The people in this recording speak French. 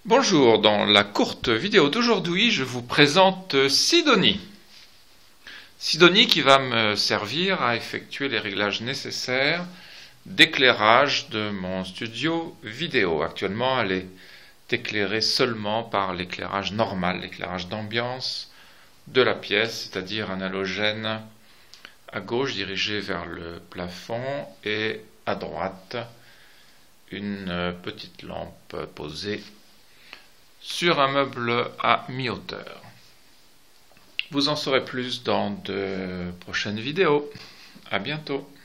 Bonjour, dans la courte vidéo d'aujourd'hui, je vous présente Sidonie. Sidonie qui va me servir à effectuer les réglages nécessaires d'éclairage de mon studio vidéo. Actuellement, elle est éclairée seulement par l'éclairage normal, l'éclairage d'ambiance de la pièce, c'est-à-dire un halogène à gauche dirigé vers le plafond et à droite une petite lampe posée sur un meuble à mi-hauteur. Vous en saurez plus dans de prochaines vidéos. À bientôt.